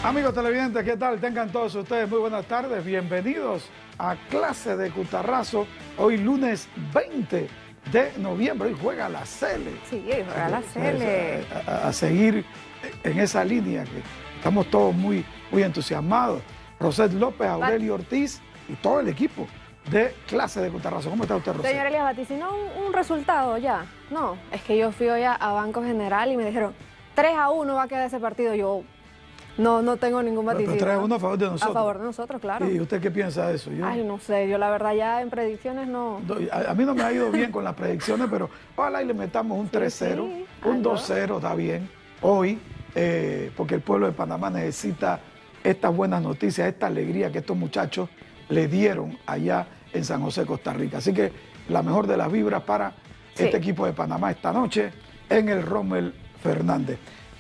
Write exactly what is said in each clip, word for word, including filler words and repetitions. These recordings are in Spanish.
Amigos televidentes, ¿qué tal? Tengan todos ustedes muy buenas tardes. Bienvenidos a Clase de Cutarrazo. Hoy lunes veinte de noviembre. Hoy juega la Cele. Sí, juega la Cele. A, a, a seguir en esa línea que estamos todos muy, muy entusiasmados. Roset López, Aurelio Ortiz y todo el equipo de Clase de Cutarrazo. ¿Cómo está usted, Roset? Señor Elías vaticinó un, un resultado ya. No, es que yo fui hoy a, a Banco General y me dijeron tres a uno va a quedar ese partido. Yo no, no tengo ningún vaticinio. Pero tres a uno a favor de nosotros. A favor de nosotros, claro. ¿Y usted qué piensa de eso? Yo, Ay, no sé, yo la verdad ya en predicciones no... A, a mí no me ha ido bien con las predicciones, pero ojalá y le metamos un tres cero, sí, sí. un dos cero, está bien, hoy, eh, porque el pueblo de Panamá necesita estas buenas noticias, esta alegría que estos muchachos le dieron allá en San José, Costa Rica. Así que la mejor de las vibras para sí. este equipo de Panamá esta noche en el Rommel Fernández.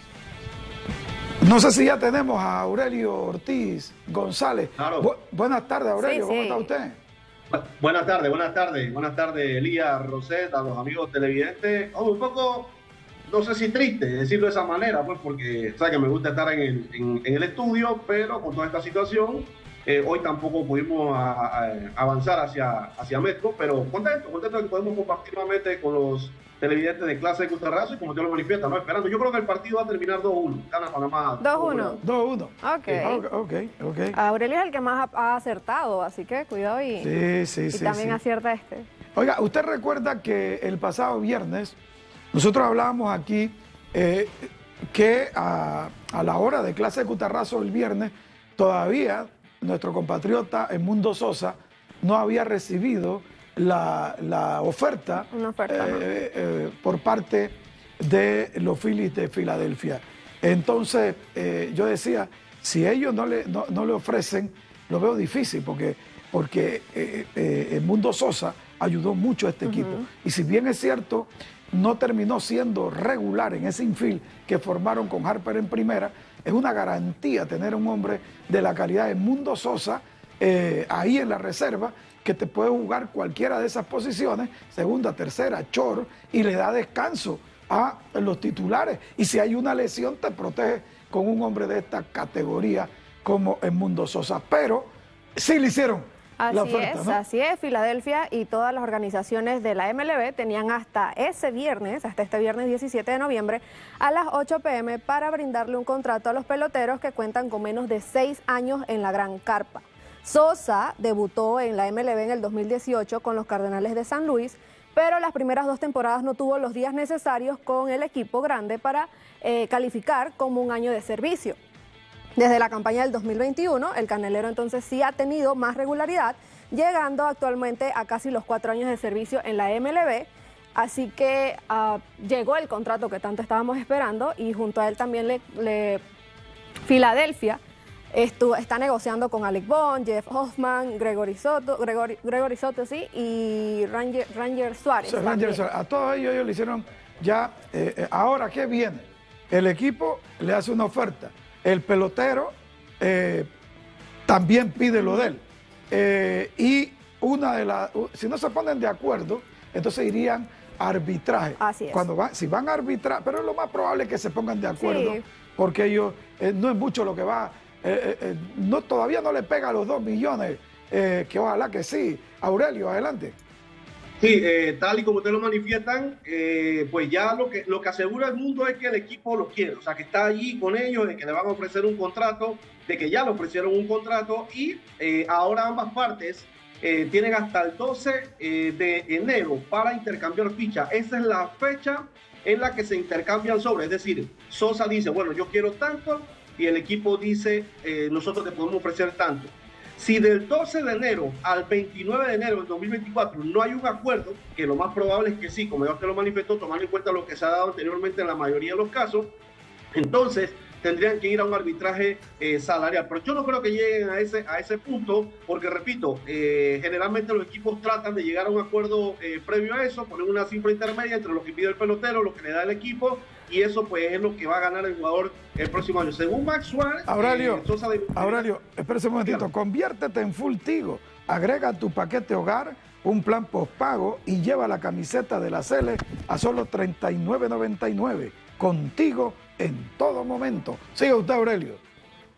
No sé si ya tenemos a Aurelio Ortiz González. Claro. Bu buenas tardes, Aurelio, sí, ¿cómo sí. está usted? Buenas tardes, buenas tardes, buenas tardes, Elías, Roset, a los amigos televidentes. Oh, un poco, no sé si triste decirlo de esa manera, pues porque sabes que me gusta estar en el, en, en el estudio, pero con toda esta situación, eh, hoy tampoco pudimos a, a, avanzar hacia, hacia Metro, pero contento, contento de que podemos compartir nuevamente con los televidentes de Clase de Cutarrazo y como te lo manifiesta, ¿no? Esperando. Yo creo que el partido va a terminar dos uno. Gana Panamá. dos uno. dos uno. Okay. ok. Ok, ok. Aurelio es el que más ha, ha acertado, así que cuidado y, sí, sí, y sí, también sí. acierta este. Oiga, usted recuerda que el pasado viernes nosotros hablábamos aquí eh, que a, a la hora de Clase de Cutarrazo el viernes todavía nuestro compatriota Edmundo Sosa no había recibido la, la oferta, Una oferta eh, ¿no? eh, por parte de los Phillies de Filadelfia. Entonces eh, yo decía, si ellos no le, no, no le ofrecen, lo veo difícil porque, porque eh, eh, Edmundo Sosa ayudó mucho a este uh-huh. equipo. Y si bien es cierto, no terminó siendo regular en ese infield que formaron con Harper en primera, es una garantía tener un hombre de la calidad de Edmundo Sosa eh, ahí en la reserva, que te puede jugar cualquiera de esas posiciones, segunda, tercera, short, y le da descanso a los titulares. Y si hay una lesión, te protege con un hombre de esta categoría como Edmundo Sosa. Pero sí le hicieron así la oferta, es, ¿no? Así es, Filadelfia y todas las organizaciones de la M L B tenían hasta ese viernes, hasta este viernes diecisiete de noviembre, a las ocho pe eme para brindarle un contrato a los peloteros que cuentan con menos de seis años en la Gran Carpa. Sosa debutó en la M L B en el dos mil dieciocho con los Cardenales de San Luis, pero las primeras dos temporadas no tuvo los días necesarios con el equipo grande para eh, calificar como un año de servicio. Desde la campaña del dos mil veintiuno, el canelero entonces sí ha tenido más regularidad, llegando actualmente a casi los cuatro años de servicio en la M L B, así que uh, llegó el contrato que tanto estábamos esperando y junto a él también le, le Filadelfia Estuvo, está negociando con Alec Bohm, Jeff Hoffman, Gregory Soto, Gregory, Gregory Soto sí, y Ranger, Ranger Suárez. Sí, Ranger Suárez. A todos ellos, ellos le hicieron ya, eh, eh, ahora ¿qué viene? El equipo le hace una oferta, el pelotero eh, también pide lo de él. Eh, y una de las, si no se ponen de acuerdo, entonces irían a arbitraje. Así es. Cuando va, si van a arbitrar, pero es lo más probable que se pongan de acuerdo, sí. porque ellos, eh, no es mucho lo que va. Eh, eh, eh, no, todavía no le pega a los dos millones, eh, que ojalá que sí. Aurelio, adelante. Sí, eh, tal y como ustedes lo manifiestan, eh, pues ya lo que, lo que asegura el mundo es que el equipo lo quiere, o sea, que está allí con ellos, de que le van a ofrecer un contrato, de que ya le ofrecieron un contrato y eh, ahora ambas partes eh, tienen hasta el doce eh, de enero para intercambiar ficha. Esa es la fecha en la que se intercambian sobre, es decir, Sosa dice, bueno, yo quiero tanto, y el equipo dice, eh, nosotros te podemos ofrecer tanto. Si del doce de enero al veintinueve de enero del dos mil veinticuatro no hay un acuerdo, que lo más probable es que sí, como ya usted lo manifestó, tomando en cuenta lo que se ha dado anteriormente en la mayoría de los casos, entonces tendrían que ir a un arbitraje eh, salarial. Pero yo no creo que lleguen a ese, a ese punto, porque repito, eh, generalmente los equipos tratan de llegar a un acuerdo eh, previo a eso, poner una cifra intermedia entre lo que pide el pelotero, lo que le da el equipo, y eso pues es lo que va a ganar el jugador el próximo año. Según Max Suárez, Aurelio, eh, Sosa de... Aurelio, espérese un momentito, claro. Conviértete en Full Tigo, agrega tu paquete hogar, un plan postpago y lleva la camiseta de la Cele a solo treinta y nueve noventa y nueve, contigo en todo momento. Siga usted, Aurelio.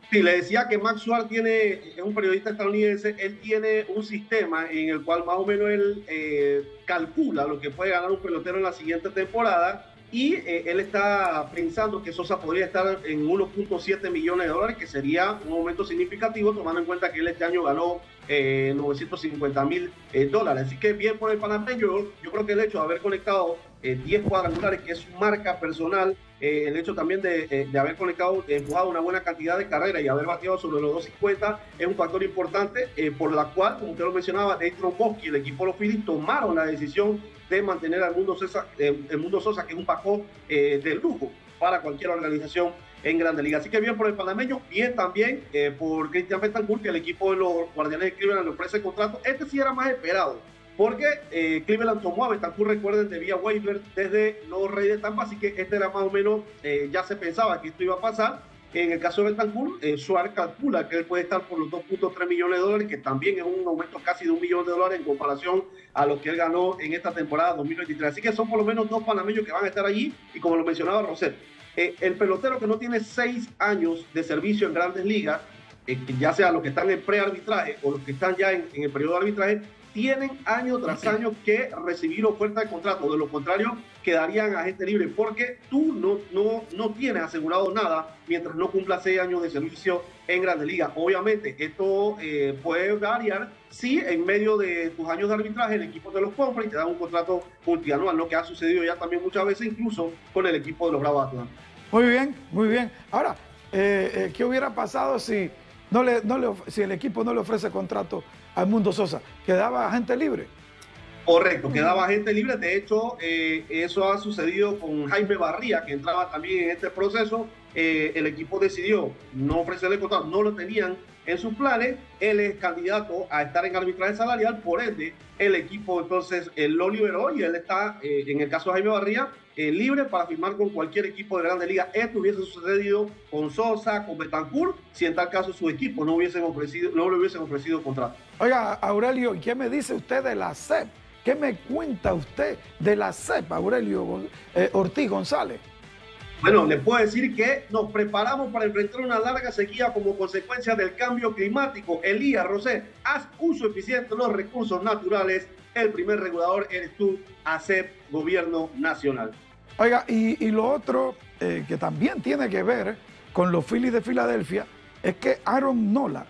Sí, le decía que Max Schwartz tiene, es un periodista estadounidense, él tiene un sistema en el cual más o menos él eh, calcula lo que puede ganar un pelotero en la siguiente temporada y eh, él está pensando que Sosa podría estar en uno punto siete millones de dólares, que sería un aumento significativo tomando en cuenta que él este año ganó eh, novecientos cincuenta mil eh, dólares. Así que bien por el panameño, yo, yo creo que el hecho de haber conectado eh, diez cuadrangulares, que es su marca personal, Eh, el hecho también de, eh, de haber conectado, de empujado una buena cantidad de carreras y haber bateado sobre los dos cincuenta es un factor importante eh, por la cual, como usted lo mencionaba, Dave Tromboski y el equipo de los Phillies tomaron la decisión de mantener al Mundo Sosa, eh, el Mundo Sosa, que es un paquete eh, de lujo para cualquier organización en Grandes Ligas. Así que bien por el panameño, bien también eh, por Cristian Betancourt, que el equipo de los Guardianes de Cleveland le ofrece contrato. Este sí era más esperado, porque eh, Cleveland tomó a Betancourt, recuerden, de vía waiver desde los Reyes de Tampa, así que este era más o menos, eh, ya se pensaba que esto iba a pasar. En el caso de Betancourt, eh, Schwartz calcula que él puede estar por los dos punto tres millones de dólares, que también es un aumento casi de un millón de dólares en comparación a lo que él ganó en esta temporada dos mil veintitrés. Así que son por lo menos dos panameños que van a estar allí, y como lo mencionaba Roset, eh, el pelotero que no tiene seis años de servicio en Grandes Ligas, eh, ya sea los que están en prearbitraje o los que están ya en, en el periodo de arbitraje, tienen año tras año que recibir oferta de contrato. De lo contrario, quedarían agente libre, porque tú no, no, no tienes asegurado nada mientras no cumplas seis años de servicio en Grandes Ligas. Obviamente, esto eh, puede variar si en medio de tus años de arbitraje el equipo te los compra y te da un contrato multianual, lo que ha sucedido ya también muchas veces, incluso con el equipo de los Bravos de Atlanta. Muy bien, muy bien. Ahora, eh, eh, ¿qué hubiera pasado si, no le, no le, si el equipo no le ofrece contrato al Mundo Sosa? ¿Quedaba agente libre? Correcto, quedaba agente libre. De hecho, eh, eso ha sucedido con Jaime Barría, que entraba también en este proceso. Eh, el equipo decidió no ofrecerle contrato, no lo tenían en sus planes. Él es candidato a estar en arbitraje salarial, por ende, el equipo entonces él lo liberó y él está, eh, en el caso de Jaime Barría, eh, libre para firmar con cualquier equipo de Grandes Ligas. Esto hubiese sucedido con Sosa, con Betancourt, si en tal caso su equipo no, hubiesen ofrecido, no le hubiesen ofrecido contrato. Oiga, Aurelio, ¿qué me dice usted de la S E P? ¿Qué me cuenta usted de la S E P, Aurelio eh, Ortiz González? Bueno, les puedo decir que nos preparamos para enfrentar una larga sequía como consecuencia del cambio climático. Elías Rosé, haz uso eficiente de los recursos naturales. El primer regulador eres tú, A S E P, Gobierno Nacional. Oiga, y, y lo otro eh, que también tiene que ver con los Phillies de Filadelfia es que Aaron Nola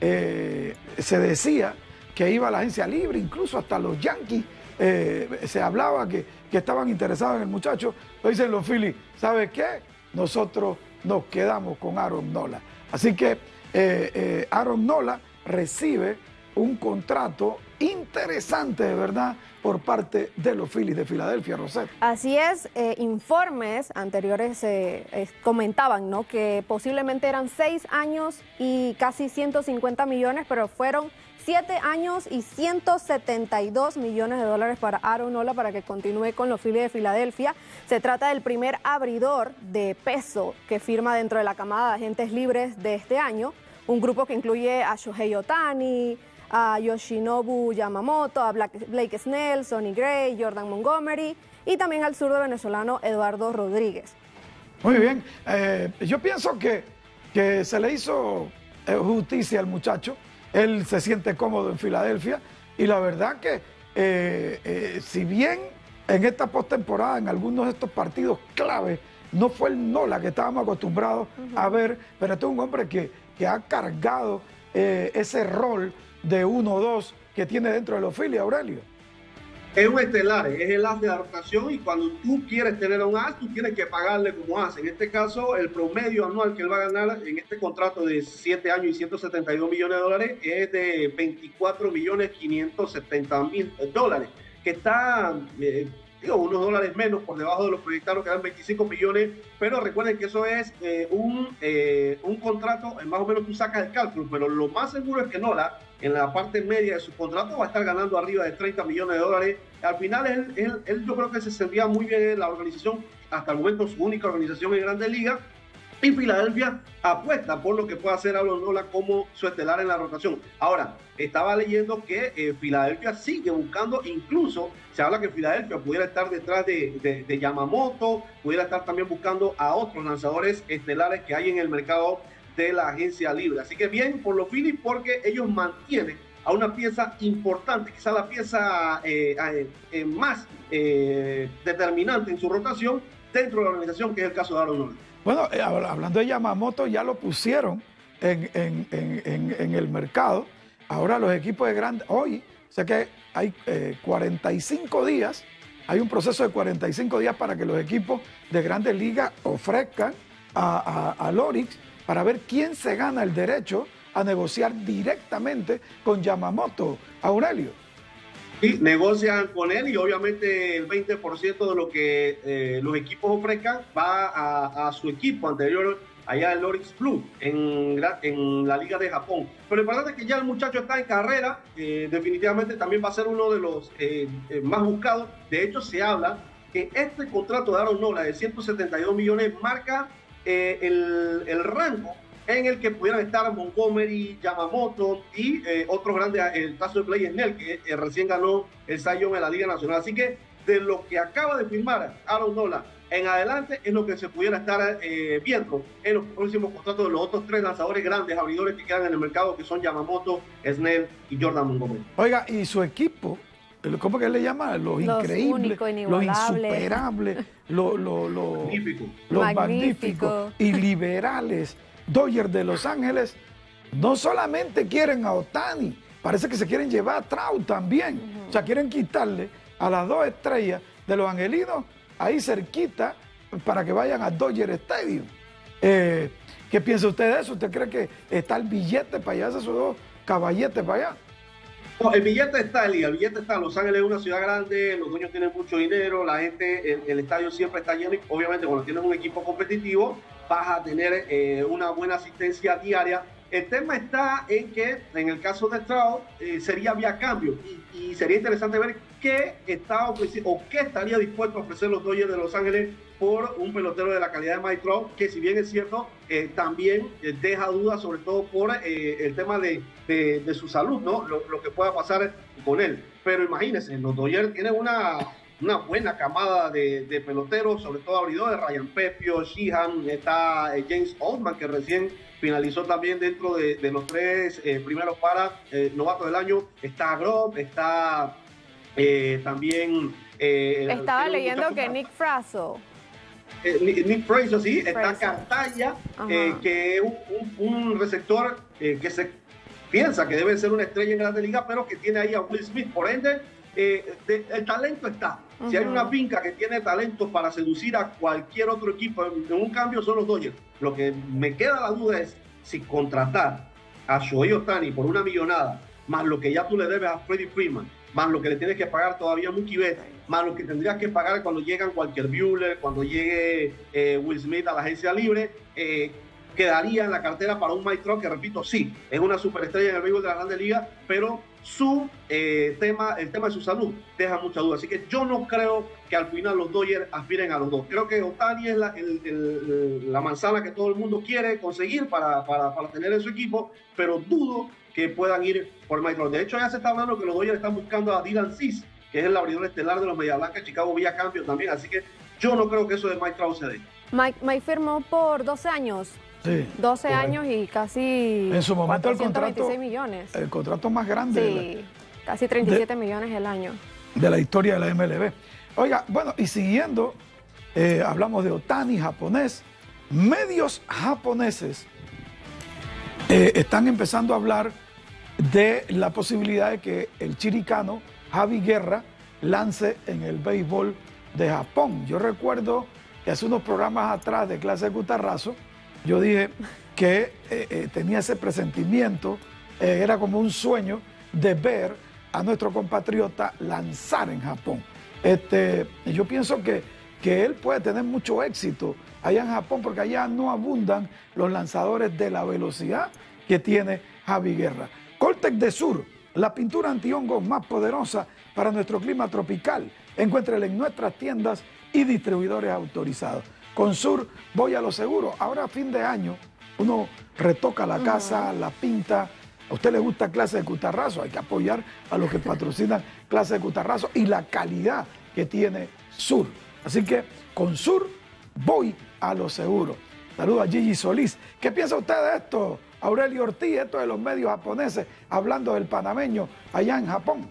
eh, se decía que iba a la agencia libre, incluso hasta los Yankees eh, se hablaba que, que estaban interesados en el muchacho. Lo dicen los Phillies, ¿sabe qué? Nosotros nos quedamos con Aaron Nola. Así que eh, eh, Aaron Nola recibe un contrato interesante, de verdad, por parte de los Phillies de Filadelfia, Roset. Así es, eh, informes anteriores eh, eh, comentaban, ¿no?, que posiblemente eran seis años y casi ciento cincuenta millones, pero fueron siete años y ciento setenta y dos millones de dólares para Aaron Nola para que continúe con los Phillies de Filadelfia. Se trata del primer abridor de peso que firma dentro de la camada de agentes libres de este año, un grupo que incluye a Shohei Ohtani, a Yoshinobu Yamamoto, a Blake Snell, Sonny Gray, Jordan Montgomery y también al zurdo venezolano Eduardo Rodríguez. Muy bien, eh, yo pienso que, que se le hizo eh, justicia al muchacho. Él se siente cómodo en Filadelfia y la verdad que eh, eh, si bien en esta postemporada, en algunos de estos partidos clave, no fue el Nola que estábamos acostumbrados uh-huh. a ver, pero este es un hombre que, que ha cargado eh, ese rol de uno dos que tiene dentro de los Phillies, Aurelio. Es un estelar, es el as de la rotación, y cuando tú quieres tener a un as, tú tienes que pagarle como as. En este caso, el promedio anual que él va a ganar en este contrato de siete años y ciento setenta y dos millones de dólares es de veinticuatro millones quinientos setenta mil dólares, que está eh, digo, unos dólares menos por debajo de los proyectados, que dan veinticinco millones, pero recuerden que eso es eh, un, eh, un contrato, más o menos tú sacas el cálculo, pero lo más seguro es que Nola, en la parte media de su contrato, va a estar ganando arriba de treinta millones de dólares. Al final, él, él, él yo creo que se sentía muy bien en la organización, hasta el momento su única organización en Grandes Ligas, y Filadelfia apuesta por lo que puede hacer Aaron Nola como su estelar en la rotación. Ahora, estaba leyendo que eh, Filadelfia sigue buscando, incluso se habla que Filadelfia pudiera estar detrás de, de, de Yamamoto, pudiera estar también buscando a otros lanzadores estelares que hay en el mercado de la agencia libre. Así que bien por los Phillies, porque ellos mantienen a una pieza importante, quizá la pieza eh, eh, más eh, determinante en su rotación dentro de la organización, que es el caso de Aaron Nola. Bueno, eh, hablando de Yamamoto, ya lo pusieron en, en, en, en, en el mercado. Ahora los equipos de grandes, hoy, sé que hay eh, cuarenta y cinco días, hay un proceso de cuarenta y cinco días para que los equipos de grandes ligas ofrezcan a, a, a Lorix para ver quién se gana el derecho a negociar directamente con Yamamoto, Aurelio. Sí, negocian con él y obviamente el veinte por ciento de lo que eh, los equipos ofrezcan va a, a su equipo anterior allá en Lorix Blue, en, en la Liga de Japón. Pero lo importante es que ya el muchacho está en carrera, eh, definitivamente también va a ser uno de los eh, eh, más buscados. De hecho, se habla que este contrato de Aaron Nola de ciento setenta y dos millones marca eh, el, el rango en el que pudieran estar Montgomery, Yamamoto y eh, otros grandes, el caso de Blake Snell, que eh, recién ganó el Cy Young en la Liga Nacional. Así que de lo que acaba de firmar Aaron Nola en adelante es lo que se pudiera estar eh, viendo en los próximos contratos de los otros tres lanzadores grandes, abridores que quedan en el mercado, que son Yamamoto, Snell y Jordan Montgomery. Oiga, y su equipo, ¿cómo que le llama? Los, los increíbles, los insuperables, los, los, los, magnífico. los magnífico. magníficos y liberales Dodgers de Los Ángeles, no solamente quieren a Ohtani, parece que se quieren llevar a Trout también. Uh-huh. O sea, quieren quitarle a las dos estrellas de los angelinos ahí cerquita para que vayan a Dodger Stadium. Eh, ¿Qué piensa usted de eso? ¿Usted cree que está el billete para llevarse esos dos caballetes para allá? No, el billete está, Eli, el billete está. Los Ángeles es una ciudad grande, los dueños tienen mucho dinero, la gente, el, el estadio siempre está lleno y obviamente cuando tienes un equipo competitivo vas a tener eh, una buena asistencia diaria. El tema está en que en el caso de Trout eh, sería vía cambio y, y sería interesante ver qué está ofreciendo o qué estaría dispuesto a ofrecer los Dodgers de Los Ángeles por un pelotero de la calidad de Mike Trout, que si bien es cierto, eh, también eh, deja dudas sobre todo por eh, el tema de, de, de su salud, ¿no? Lo, lo que pueda pasar con él. Pero imagínense, los Dodgers tienen una, una buena camada de, de peloteros, sobre todo abridores, Ryan Pepio, Sheehan, está eh, James Oldman, que recién finalizó también dentro de, de los tres eh, primeros para eh, novatos del año. Está Grob, está eh, también... Eh, Estaba leyendo que Nick Fraso. Eh, Nick Fraser, sí, está Cartaya, eh, que es un, un, un receptor eh, que se piensa que debe ser una estrella en Grandes Ligas, pero que tiene ahí a Will Smith. Por ende, eh, de, el talento está. Uh-huh. Si hay una finca que tiene talento para seducir a cualquier otro equipo en, en un cambio, son los Dodgers. Lo que me queda la duda es si contratar a Shohei Ohtani por una millonada, más lo que ya tú le debes a Freddie Freeman, más lo que le tienes que pagar todavía a Mookie Betts, más lo que tendrías que pagar cuando llegan cualquier Buehler, cuando llegue eh, Will Smith a la agencia libre, eh, quedaría en la cartera para un Mike Trout, que repito, sí, es una superestrella en el béisbol de la Grandes Ligas, pero su eh, tema, el tema de su salud deja mucha duda. Así que yo no creo que al final los Dodgers aspiren a los dos. Creo que Ohtani es la, el, el, la manzana que todo el mundo quiere conseguir para, para, para tener en su equipo, pero dudo que puedan ir por Mike Trout. De hecho, ya se está hablando que los Dodgers están buscando a Dylan Cease, que es el abridor estelar de los Medias Blancas. Chicago vía cambio también, así que yo no creo que eso de Mike Trout se dé. Mike, Mike firmó por doce años. Sí, doce correcto. Años y casi en su momento el contrato, millones. El contrato más grande. Sí, de la, casi treinta y siete de, millones el año. De la historia de la M L B. Oiga, bueno, y siguiendo, eh, hablamos de Ohtani, japonés. Medios japoneses eh, están empezando a hablar de la posibilidad de que el chiricano Javi Guerra lance en el béisbol de Japón. Yo recuerdo que hace unos programas atrás de Clase de Cutarrazo, yo dije que eh, eh, tenía ese presentimiento, eh, era como un sueño de ver a nuestro compatriota lanzar en Japón. Este, yo pienso que, que él puede tener mucho éxito allá en Japón, porque allá no abundan los lanzadores de la velocidad que tiene Javi Guerra. Coltec de Sur, la pintura antihongos más poderosa para nuestro clima tropical. Encuéntrela en nuestras tiendas y distribuidores autorizados. Con Sur voy a lo seguro. Ahora a fin de año uno retoca la casa, uh-huh. la pinta. A usted le gusta Clase de Cutarrazo, hay que apoyar a los que patrocinan Clase de Cutarrazo y la calidad que tiene Sur. Así que con Sur voy a lo seguro. Saludos a Gigi Solís. ¿Qué piensa usted de esto, Aurelio Ortiz, esto de los medios japoneses hablando del panameño allá en Japón?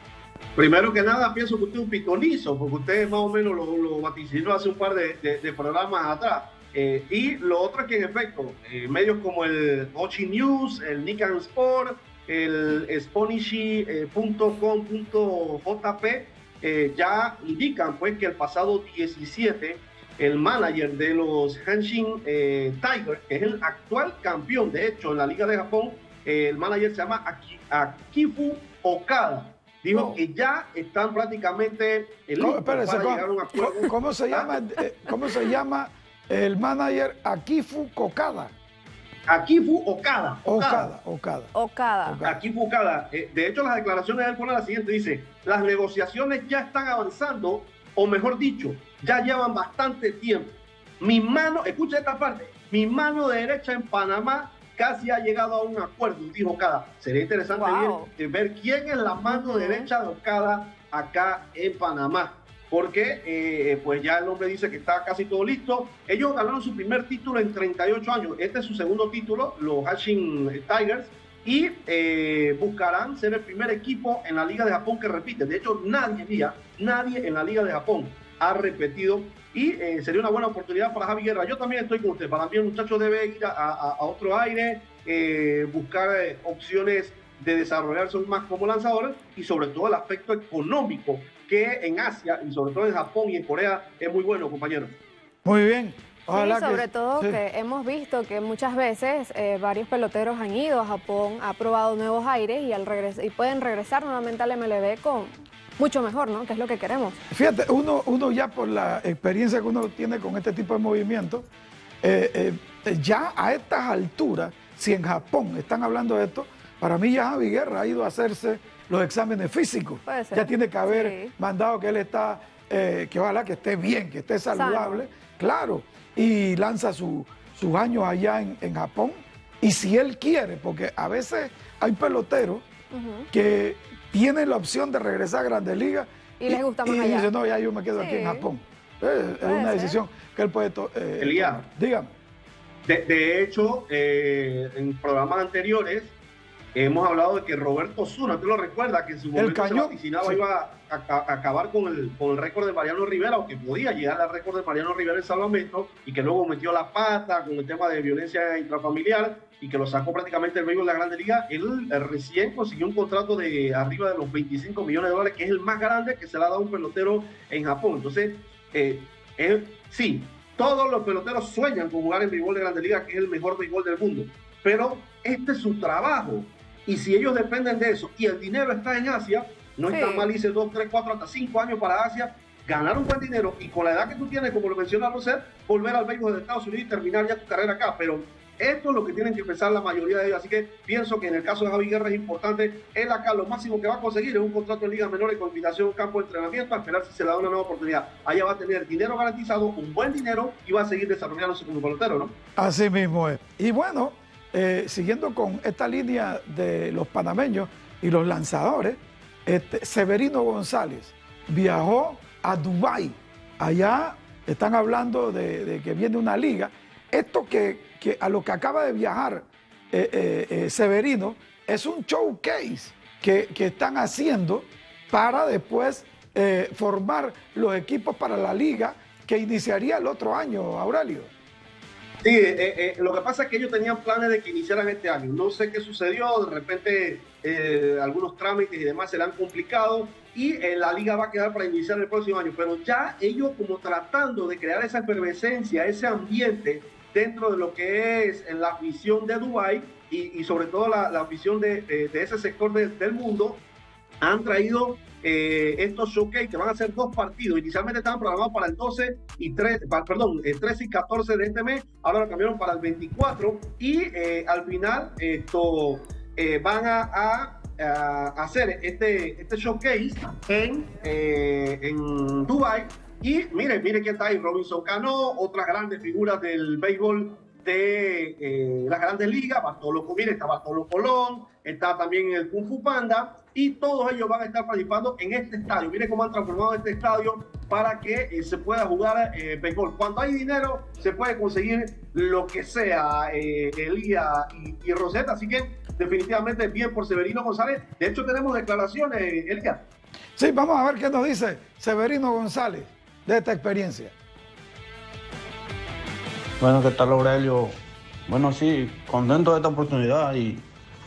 Primero que nada, pienso que usted es un pitonizo, porque usted más o menos lo, lo vaticinó hace un par de, de, de programas atrás. Eh, y lo otro es que, en efecto, eh, medios como el Ochi News, el Nikkei Sport, el Sponishi punto com punto J P eh, ya indican pues que el pasado diecisiete el manager de los Hanshin eh, Tigers, que es el actual campeón, de hecho, en la Liga de Japón, eh, el manager se llama Aki, Akifu Okada. Dijo no. que ya están prácticamente listos para ¿cómo, llegar a un acuerdo. ¿Cómo se llama, eh, ¿Cómo se llama el manager Akifu Okada? Akifu Okada. Okada, Okada. Okada. Okada. Akifu Okada. Eh, de hecho, las declaraciones de él fueron las siguientes. Dice, las negociaciones ya están avanzando, o mejor dicho, ya llevan bastante tiempo. Mi mano, escucha esta parte, mi mano derecha en Panamá casi ha llegado a un acuerdo, dijo Okada. Sería interesante wow. ver, ver quién es la mano uh-huh. derecha de Okada acá en Panamá. Porque eh, pues ya el hombre dice que está casi todo listo. Ellos ganaron su primer título en treinta y ocho años. Este es su segundo título, los Hanshin Tigers. Y eh, buscarán ser el primer equipo en la Liga de Japón que repite. De hecho, nadie, día, nadie en la Liga de Japón ha repetido. Y eh, sería una buena oportunidad para Javi Guerra. Yo también estoy con usted. Para mí el muchacho debe ir a, a, a otro aire, eh, buscar eh, opciones de desarrollarse más como lanzador y sobre todo el aspecto económico que en Asia y sobre todo en Japón y en Corea es muy bueno, compañero. Muy bien. Ojalá sí, sobre que, todo sí. que hemos visto que muchas veces eh, varios peloteros han ido a Japón, ha probado nuevos aires y, al regres y pueden regresar nuevamente al M L B con mucho mejor, ¿no? Que es lo que queremos. Fíjate, uno, uno ya por la experiencia que uno tiene con este tipo de movimientos, eh, eh, ya a estas alturas, si en Japón están hablando de esto, para mí ya Javi Guerra ha ido a hacerse los exámenes físicos. Ya tiene que haber sí. mandado que él está, eh, que ojalá que esté bien, que esté saludable, Salvo. claro, y lanza su, sus años allá en, en Japón. Y si él quiere, porque a veces hay peloteros uh-huh. que tienen la opción de regresar a Grandes Ligas y, y les gusta más y allá. dicen, no, ya yo me quedo sí. aquí en Japón. Eh, es una ser. decisión que él puede eh, Elías, dígame. De, de hecho, eh, en programas anteriores hemos hablado de que Roberto Osuna, ¿tú lo recuerdas? Que en su momento se vaticinaba, sí. iba a, a, a acabar con el, con el récord de Mariano Rivera, o que podía llegar al récord de Mariano Rivera en salvamento, y que luego metió la pata con el tema de violencia intrafamiliar y que lo sacó prácticamente del béisbol de la Grande Liga. Él eh, recién consiguió un contrato de arriba de los veinticinco millones de dólares, que es el más grande que se le ha dado a un pelotero en Japón. Entonces, eh, él, sí, todos los peloteros sueñan con jugar en béisbol de Grande Liga, que es el mejor béisbol del mundo, pero este es su trabajo. Y si ellos dependen de eso y el dinero está en Asia, no sí. está mal irse dos, tres, cuatro, hasta cinco años para Asia, ganar un buen dinero y con la edad que tú tienes, como lo menciona Roser, volver al béisbol de Estados Unidos y terminar ya tu carrera acá. Pero esto es lo que tienen que pensar la mayoría de ellos. Así que pienso que en el caso de Javi Guerra es importante. Él acá lo máximo que va a conseguir es un contrato en ligas menores con invitación a un campo de entrenamiento, a esperar si se le da una nueva oportunidad. Allá va a tener dinero garantizado, un buen dinero y va a seguir desarrollándose como pelotero, ¿no? Así mismo es. Y bueno, Eh, siguiendo con esta línea de los panameños y los lanzadores, este, Severino González viajó a Dubái. Allá están hablando de, de que viene una liga. Esto que, que a lo que acaba de viajar eh, eh, eh, Severino es un showcase que, que están haciendo para después eh, formar los equipos para la liga que iniciaría el otro año, Aurelio. Sí, eh, eh, lo que pasa es que ellos tenían planes de que iniciaran este año. No sé qué sucedió, de repente eh, algunos trámites y demás se le han complicado y eh, la liga va a quedar para iniciar el próximo año. Pero ya ellos como tratando de crear esa efervescencia, ese ambiente dentro de lo que es la afición de Dubái y, y sobre todo la, la afición de, de, de ese sector de, del mundo, han traído eh, estos showcase que van a ser dos partidos. Inicialmente estaban programados para el doce y tres, perdón, el trece y catorce de este mes, ahora lo cambiaron para el veinticuatro y eh, al final esto eh, van a, a, a hacer este, este showcase en, eh, en Dubái. Y mire, mire quién está ahí, Robinson Cano, otras grandes figuras del béisbol de eh, las grandes ligas. Bartolo, mire, está Bartolo Colón, está también el Kung Fu Panda, y todos ellos van a estar participando en este estadio. Mire cómo han transformado este estadio para que eh, se pueda jugar eh, béisbol. Cuando hay dinero, se puede conseguir lo que sea, eh, Elías y, y Rosetta. Así que definitivamente bien por Severino González. De hecho, tenemos declaraciones, Elías. Sí, vamos a ver qué nos dice Severino González de esta experiencia. Bueno, ¿qué tal, Aurelio? Bueno, sí, contento de esta oportunidad y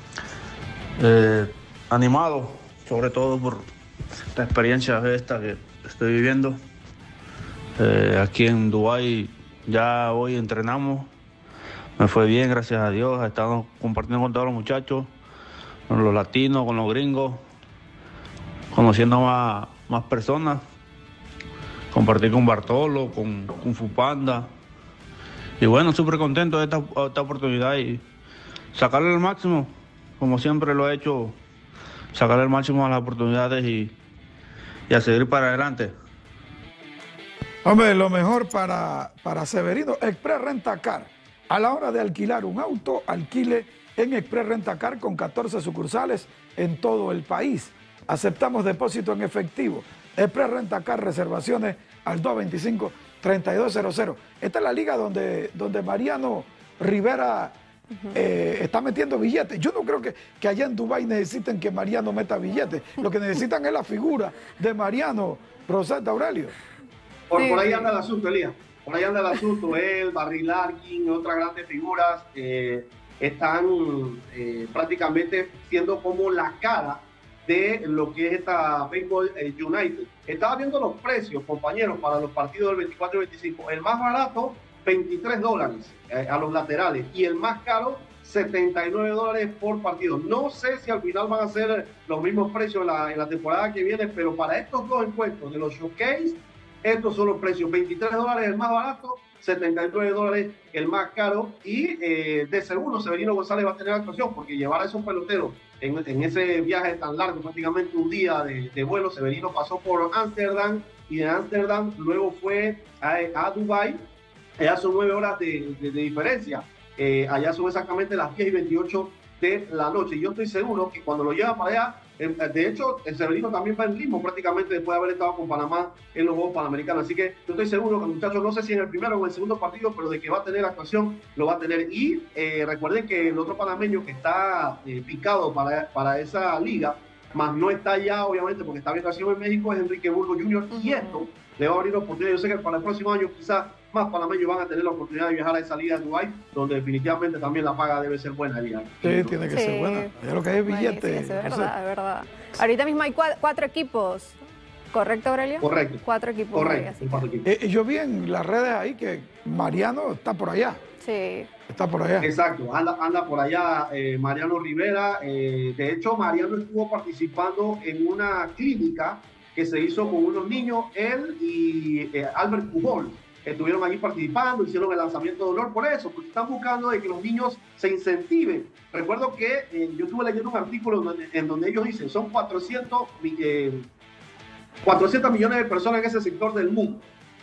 eh, animado, sobre todo por la experiencia esta que estoy viviendo. Eh, aquí en Dubái ya hoy entrenamos, me fue bien, gracias a Dios. Estamos compartiendo con todos los muchachos, con los latinos, con los gringos, conociendo más, más personas, compartir con Bartolo, con Kung Fu Panda. Y bueno, súper contento de esta, esta oportunidad y sacarle el máximo, como siempre lo he hecho, sacarle el máximo a las oportunidades y, y a seguir para adelante. Hombre, lo mejor para, para Severino, Express Rentacar. A la hora de alquilar un auto, alquile en Express Rentacar con catorce sucursales en todo el país. Aceptamos depósito en efectivo. Express Rentacar, reservaciones al dos veinticinco, treinta y dos cero cero. Esta es la liga donde, donde Mariano Rivera uh-huh. eh, está metiendo billetes. Yo no creo que, que allá en Dubái necesiten que Mariano meta billetes. Lo que necesitan es la figura de Mariano, Rosetta, Aurelio. Por, sí. por ahí anda el asunto, Elías. Por ahí anda el asunto. Él, Barry Larkin, otras grandes figuras eh, están eh, prácticamente siendo como la cara de lo que es esta Baseball United. Estaba viendo los precios, compañeros, para los partidos del veinticuatro y veinticinco. El más barato, veintitrés dólares eh, a los laterales, y el más caro, setenta y nueve dólares por partido. No sé si al final van a ser los mismos precios en la, en la temporada que viene, pero para estos dos encuentros de los showcase, estos son los precios: veintitrés dólares el más barato, setenta y nueve dólares el más caro, y eh, de seguro Severino González va a tener actuación, porque llevar a esos peloteros en, en ese viaje tan largo, prácticamente un día de, de vuelo. Severino pasó por Ámsterdam, y de Ámsterdam luego fue a, a Dubái. Allá son nueve horas de, de, de diferencia. Eh, allá son exactamente las diez y veintiocho de la noche. Y yo estoy seguro que cuando lo llevan para allá, eh, de hecho, el Severino también va en ritmo prácticamente después de haber estado con Panamá en los Juegos Panamericanos. Así que yo estoy seguro que el muchacho, no sé si en el primero o en el segundo partido, pero de que va a tener actuación, lo va a tener. Y eh, recuerden que el otro panameño que está eh, picado para, para esa liga, más no está ya, obviamente, porque está viendo acción en México, es Enrique Burgos junior Uh-huh. Y esto le va a abrir oportunidad. Yo sé que para el próximo año quizás más panameños van a tener la oportunidad de viajar a esa liga de Dubái, donde definitivamente también la paga debe ser buena. Liga. Sí, tiene que sí. ser buena. Es lo que es billete. Sí, es verdad, no sé. es verdad. Ahorita mismo hay cuatro, cuatro equipos, ¿correcto, Aurelio? Correcto. Cuatro equipos. Correcto. Ahí, cuatro equipos. Eh, yo vi en las redes ahí que Mariano está por allá. Sí. Está por allá. Exacto, anda, anda por allá eh, Mariano Rivera. Eh, de hecho, Mariano estuvo participando en una clínica que se hizo con unos niños, él y eh, Albert Pujol. Estuvieron allí participando, hicieron el lanzamiento de honor por eso, porque están buscando de que los niños se incentiven. Recuerdo que eh, yo estuve leyendo un artículo en donde, en donde ellos dicen, son cuatrocientos, eh, cuatrocientos millones de personas en ese sector del mundo.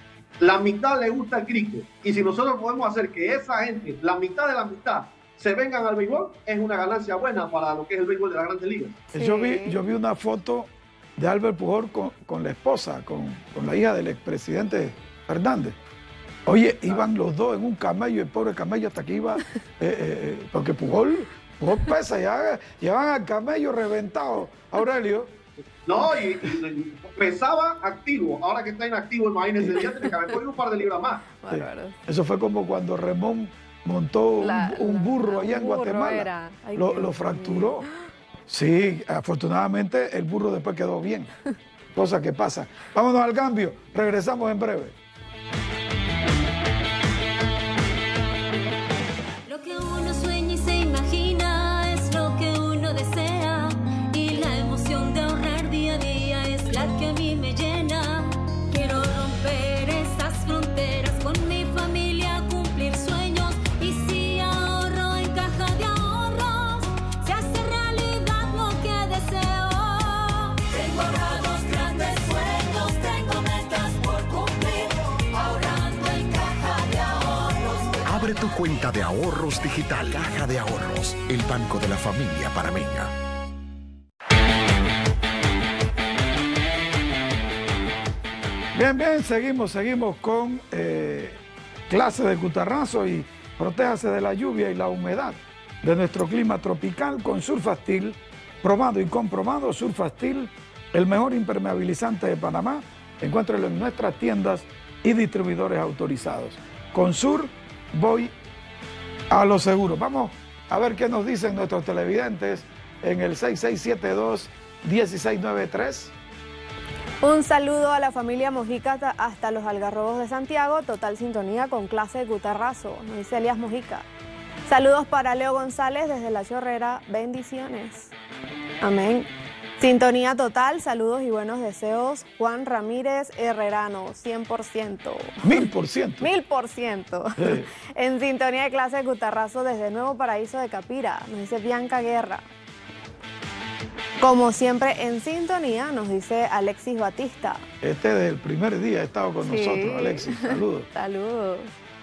La mitad le gusta el cricket, y si nosotros podemos hacer que esa gente, la mitad de la mitad, se vengan al béisbol, es una ganancia buena para lo que es el béisbol de la Grandes Ligas. Sí. Yo vi, yo vi una foto de Albert Pujol con, con la esposa, con, con la hija del expresidente Fernández. Oye, iban los dos en un camello, el pobre camello hasta que iba, eh, eh, porque Pujol, Pujol pesa, ya llevan al camello reventado, Aurelio. No, y, y pesaba activo, ahora que está inactivo, imagínense, ya tiene que haber cogido un par de libras más. Sí. Eso fue como cuando Remón montó la, un, un burro la, allá en Guatemala, Ay, lo, lo fracturó. Sí, afortunadamente el burro después quedó bien, cosa que pasa. Vámonos al cambio, regresamos en breve. Lo que uno sueña y se imagina es lo que uno desea, y la emoción de ahorrar día a día es la que a mí me llena. Quiero romper esas fronteras con mi familia, cumplir sueños, y si ahorro en caja de ahorros, se hace realidad lo que deseo. Tengo ahorrados grandes sueños, tengo metas por cumplir. tu cuenta de ahorros digital. Caja de Ahorros, el banco de la familia panameña. Bien, bien, seguimos, seguimos con eh, clase de cutarrazo y protéjase de la lluvia y la humedad de nuestro clima tropical con Surfastil, probado y comprobado. Surfastil, el mejor impermeabilizante de Panamá. Encuéntralo en nuestras tiendas y distribuidores autorizados. Con Sur voy a lo seguro. Vamos a ver qué nos dicen nuestros televidentes en el seis seis siete dos, uno seis nueve tres. Un saludo a la familia Mojica hasta, hasta los Algarrobos de Santiago. Total sintonía con clase de cutarrazo, nos dice Elías Mojica. Saludos para Leo González desde La Chorrera. Bendiciones. Amén. Sintonía total, saludos y buenos deseos. Juan Ramírez Herrerano, cien por ciento. Mil por ciento. Mil por ciento. Sí. En sintonía de clase de cutarrazo desde Nuevo Paraíso de Capira, nos dice Bianca Guerra. Como siempre en sintonía, nos dice Alexis Batista. Este desde el primer día ha estado con Sí. nosotros, Alexis. Saludos. Saludos.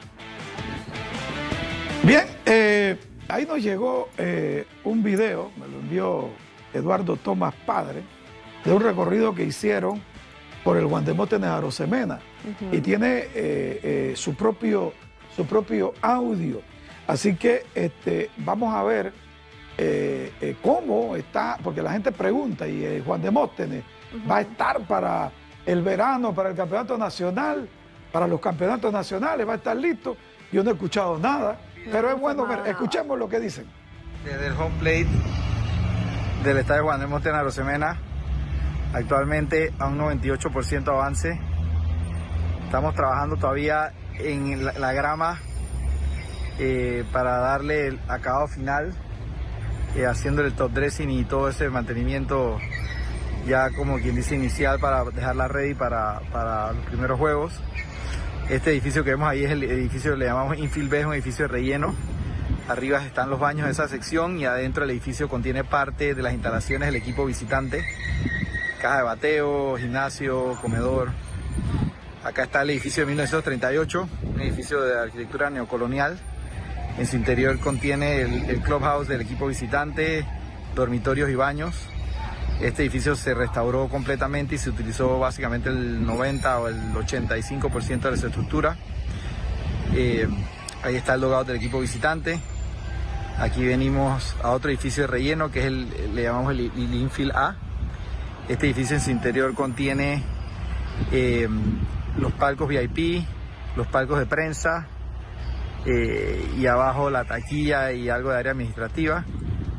Bien, eh, ahí nos llegó eh, un video, me lo envió Eduardo Tomás Padre, de un recorrido que hicieron por el Guandemote de Arosemena. Uh-huh. Y tiene eh, eh, su, propio, su propio audio. Así que este, vamos a ver eh, eh, cómo está, porque la gente pregunta, y eh, Juan Demóstenes uh-huh. va a estar para el verano, para el campeonato nacional, para los campeonatos nacionales, va a estar listo. Yo no he escuchado nada, no pero es bueno ver, escuchemos lo que dicen. Desde el home plate del estadio Juan Demóstenes en Arosemena, actualmente a un noventa y ocho por ciento avance. Estamos trabajando todavía en la, la grama eh, para darle el acabado final, eh, haciendo el top dressing y todo ese mantenimiento ya como quien dice inicial para dejarla ready para, para los primeros juegos. Este edificio que vemos ahí es el edificio, le llamamos Infield B, es un edificio de relleno. Arriba están los baños de esa sección y adentro el edificio contiene parte de las instalaciones del equipo visitante. Caja de bateo, gimnasio, comedor. Acá está el edificio de mil novecientos treinta y ocho, un edificio de arquitectura neocolonial. En su interior contiene el, el clubhouse del equipo visitante, dormitorios y baños. Este edificio se restauró completamente y se utilizó básicamente el noventa o el ochenta y cinco por ciento de su estructura. Eh, ahí está el logout del equipo visitante. Aquí venimos a otro edificio de relleno que es el, le llamamos el, el Infield A. Este edificio en su interior contiene eh, los palcos V I P, los palcos de prensa eh, y abajo la taquilla y algo de área administrativa.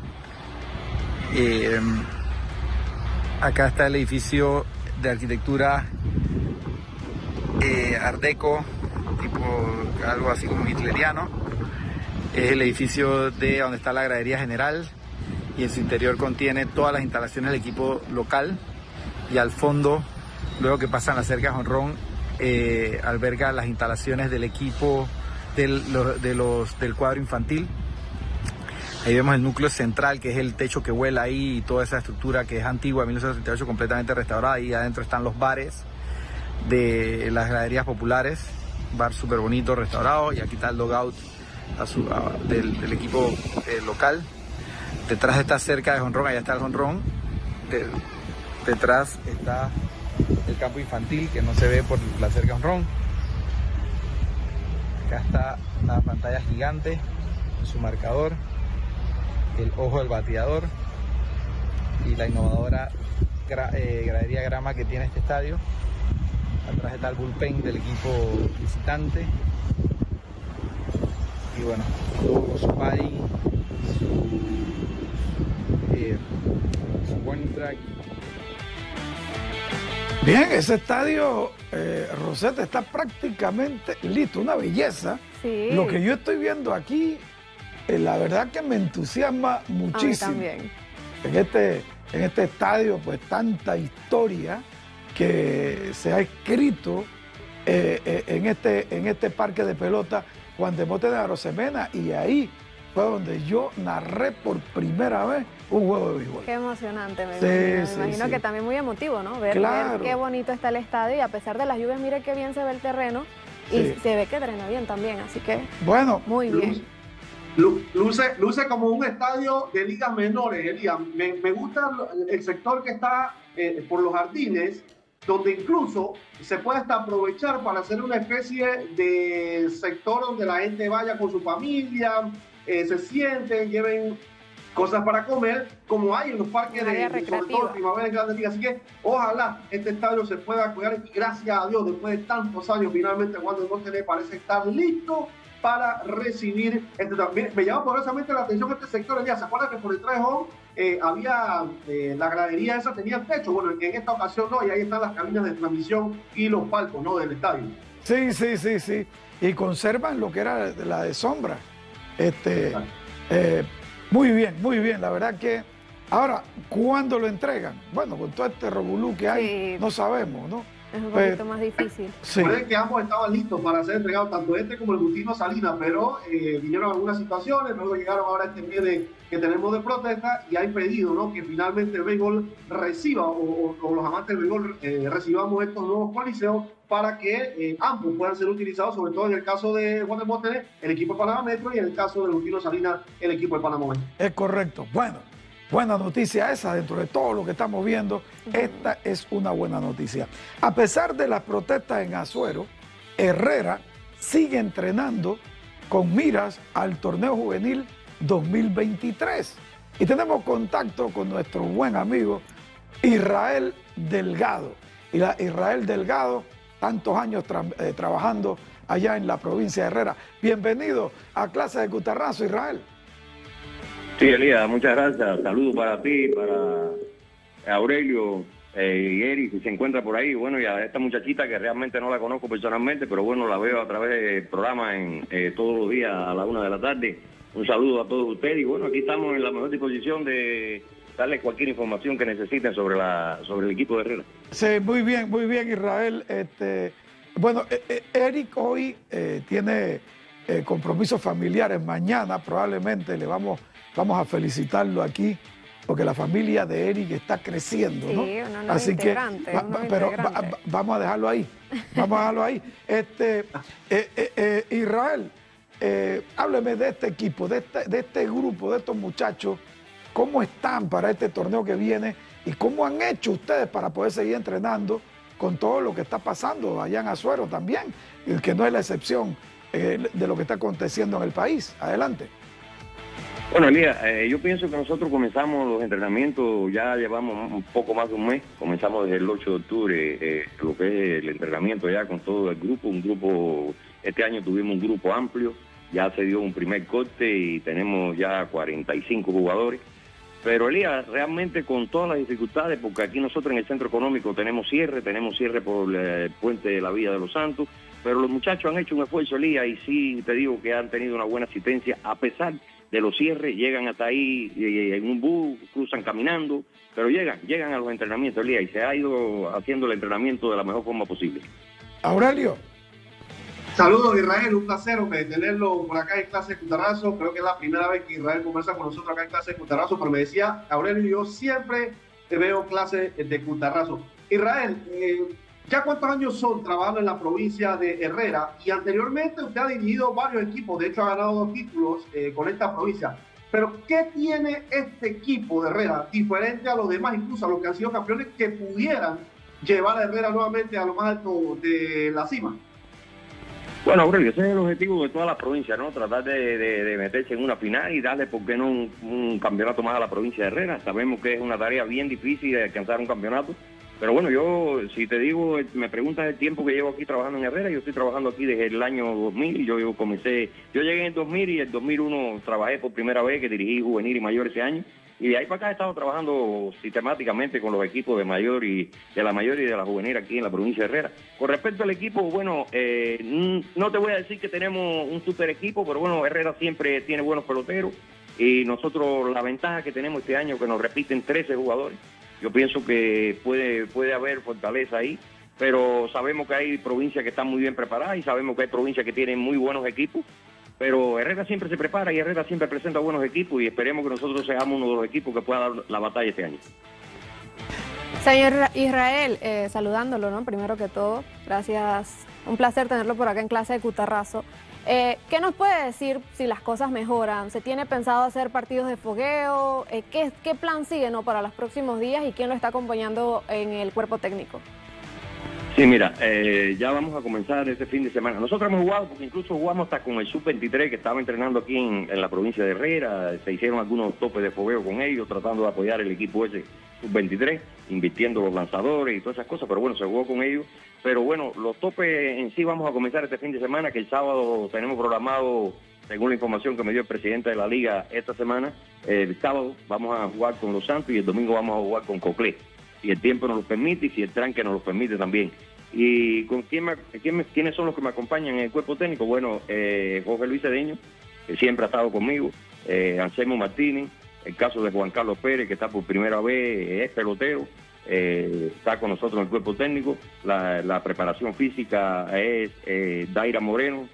Eh, acá está el edificio de arquitectura eh, Art Deco, tipo algo así como hitleriano. Es el edificio de donde está la gradería general y en su interior contiene todas las instalaciones del equipo local, y al fondo, luego que pasan la cerca de Jonrón, eh, alberga las instalaciones del equipo del, de los, del cuadro infantil. Ahí vemos el núcleo central, que es el techo que vuela ahí y toda esa estructura que es antigua, de mil novecientos treinta y ocho, completamente restaurada. Ahí adentro están los bares de las graderías populares, bar súper bonito, restaurado, y aquí está el logout a su, a, del, del equipo eh, local. Detrás está cerca de Jonrón, allá está el Jonrón. De, detrás está el campo infantil, que no se ve por la cerca de Jonrón. Acá está la pantalla gigante, su marcador, el ojo del bateador y la innovadora gra, eh, gradería grama que tiene este estadio. Atrás está el bullpen del equipo visitante. Y bueno, todo su padding, su, eh, su warning track. Bien, ese estadio, eh, Rosetta, está prácticamente listo, una belleza. Sí. Lo que yo estoy viendo aquí, eh, la verdad que me entusiasma muchísimo. A mí también. En este, en este estadio, pues tanta historia que se ha escrito eh, eh, en, este, en este parque de pelota Juan Demóstenes de Arosemena, y ahí fue donde yo narré por primera vez un juego de béisbol. Qué emocionante, me Sí, imagino. sí, me imagino sí. que también muy emotivo, ¿no? Ver, Claro. ver qué bonito está el estadio, y a pesar de las lluvias, mire qué bien se ve el terreno. Y Sí. se ve que drena bien también, así que Bueno, muy bien. Lu- Luce, luce como un estadio de ligas menores, Elías. Me, me gusta el sector que está eh, por los jardines, donde incluso se puede hasta aprovechar para hacer una especie de sector donde la gente vaya con su familia, eh, se sienten, lleven cosas para comer, como hay en los parques Un de, área de sobre todo recreativa. primavera en Grandes Ligas. Así que ojalá este estadio se pueda cuidar y gracias a Dios, después de tantos años, finalmente Wander Boston parece estar listo para recibir este también. Me llama poderosamente la atención este sector. Ya se acuerdan que por detrás de home eh, había eh, la gradería esa, tenía techo. Bueno, en esta ocasión no, y ahí están las cabinas de transmisión y los palcos, ¿no?, del estadio. sí, sí, sí, sí. Y conservan lo que era la de sombra. Este, eh, muy bien, muy bien. La verdad que ahora, ¿cuándo lo entregan? Bueno, con todo este revolú que hay, Sí. no sabemos, ¿no? Es un Pero- poquito más difícil. Sí. Recuerden que ambos estaban listos para ser entregados, tanto este como el Justino Salinas, pero eh, vinieron algunas situaciones, luego llegaron ahora este pie de, que tenemos de protesta y hay pedido, ¿no?, que finalmente el béisbol reciba o, o- o los amantes del béisbol eh, recibamos estos nuevos coliseos para que eh, ambos puedan ser utilizados, sobre todo en el caso de Wander Boston, el equipo de Panamá Metro, y en el caso de Justino Salinas, el equipo de Panamá Metro. Es correcto. Bueno, buena noticia esa dentro de todo lo que estamos viendo. Esta es una buena noticia. A pesar de las protestas en Azuero, Herrera sigue entrenando con miras al torneo juvenil dos mil veintitrés. Y tenemos contacto con nuestro buen amigo Israel Delgado. Y la Israel Delgado, tantos años tra- eh, trabajando allá en la provincia de Herrera. Bienvenido a Clase de Cutarrazo, Israel. Sí, Elías, muchas gracias. Saludos para ti, para Aurelio eh, y Eric, si se encuentra por ahí. Bueno, y a esta muchachita que realmente no la conozco personalmente, pero bueno, la veo a través del programa en, eh, todos los días a la una de la tarde. Un saludo a todos ustedes y bueno, aquí estamos en la mejor disposición de darles cualquier información que necesiten sobre la sobre el equipo de Herrera. Sí, muy bien, muy bien, Israel. Este, bueno, eh, eh, Eric hoy eh, tiene eh, compromisos familiares. Mañana probablemente le vamos, vamos a felicitarlo aquí, porque la familia de Eric está creciendo, ¿no? Sí, un nuevo Así que, integrante, va- un nuevo va- pero va- integrante. va- vamos a dejarlo ahí, vamos a dejarlo ahí. Este, eh, eh, eh, Israel, eh, hábleme de este equipo, de este, de este grupo, de estos muchachos. ¿Cómo están para este torneo que viene y cómo han hecho ustedes para poder seguir entrenando con todo lo que está pasando allá en Azuero también, y que no es la excepción eh, de lo que está aconteciendo en el país? Adelante. Bueno, Elías, eh, yo pienso que nosotros comenzamos los entrenamientos, ya llevamos un poco más de un mes, comenzamos desde el ocho de octubre, eh, lo que es el entrenamiento ya con todo el grupo, un grupo, este año tuvimos un grupo amplio, ya se dio un primer corte y tenemos ya cuarenta y cinco jugadores. Pero Elías, realmente con todas las dificultades, porque aquí nosotros en el centro económico tenemos cierre, tenemos cierre por el puente de la Villa de los Santos, pero los muchachos han hecho un esfuerzo, Elías, y sí te digo que han tenido una buena asistencia, a pesar de los cierres, llegan hasta ahí y, y en un bus, cruzan caminando, pero llegan, llegan a los entrenamientos, Elías, y se ha ido haciendo el entrenamiento de la mejor forma posible. Aurelio. Saludos, Israel, un placer hombre, tenerlo por acá en Clase de Cutarrazo. Creo que es la primera vez que Israel conversa con nosotros acá en Clase de Cutarrazo, pero me decía, Aurelio, yo siempre te veo Clase de Cutarrazo. Israel, eh, ¿ya cuántos años son trabajando en la provincia de Herrera? Y anteriormente usted ha dirigido varios equipos, de hecho ha ganado dos títulos eh, con esta provincia. Pero, ¿qué tiene este equipo de Herrera diferente a los demás, incluso a los que han sido campeones, que pudieran llevar a Herrera nuevamente a lo más alto de la cima? Bueno, Aurelio, ese es el objetivo de toda la provincia, ¿no? Tratar de, de, de meterse en una final y darle, ¿por qué no?, un, un campeonato más a la provincia de Herrera. Sabemos que es una tarea bien difícil de alcanzar un campeonato, pero bueno, yo, si te digo, me preguntas el tiempo que llevo aquí trabajando en Herrera, yo estoy trabajando aquí desde el año dos mil, yo, yo comencé, yo llegué en dos mil y en dos mil uno trabajé por primera vez, que dirigí juvenil y mayor ese año, y de ahí para acá he estado trabajando sistemáticamente con los equipos de mayor y de la mayor y de la juvenil aquí en la provincia de Herrera. Con respecto al equipo, bueno, eh, no te voy a decir que tenemos un super equipo, pero bueno, Herrera siempre tiene buenos peloteros y nosotros la ventaja que tenemos este año que nos repiten trece jugadores. Yo pienso que puede, puede haber fortaleza ahí, pero sabemos que hay provincias que están muy bien preparadas y sabemos que hay provincias que tienen muy buenos equipos. Pero Herrera siempre se prepara y Herrera siempre presenta buenos equipos y esperemos que nosotros seamos uno de los equipos que pueda dar la batalla este año. Señor Israel, eh, saludándolo, ¿no? Primero que todo, gracias, un placer tenerlo por acá en clase de Cutarrazo. Eh, ¿Qué nos puede decir si las cosas mejoran? ¿Se tiene pensado hacer partidos de fogueo? Eh, ¿qué, ¿Qué plan sigue, no, para los próximos días y quién lo está acompañando en el cuerpo técnico? Sí, mira, eh, ya vamos a comenzar este fin de semana. Nosotros hemos jugado, porque incluso jugamos hasta con el sub veintitrés que estaba entrenando aquí en, en la provincia de Herrera. Se hicieron algunos topes de fogueo con ellos, tratando de apoyar el equipo ese sub veintitrés, invirtiendo los lanzadores y todas esas cosas, pero bueno, se jugó con ellos. Pero bueno, los topes en sí vamos a comenzar este fin de semana, que el sábado tenemos programado, según la información que me dio el presidente de la liga esta semana, el sábado vamos a jugar con Los Santos y el domingo vamos a jugar con Coclé. Si el tiempo nos lo permite y si el tranque nos lo permite también. ¿Y con quién me, quién me, quiénes son los que me acompañan en el cuerpo técnico? Bueno, eh, Jorge Luis Cedeño, que siempre ha estado conmigo, eh, Anselmo Martínez, el caso de Juan Carlos Pérez, que está por primera vez, es pelotero, eh, está con nosotros en el cuerpo técnico. La, la preparación física es eh, Daira Moreno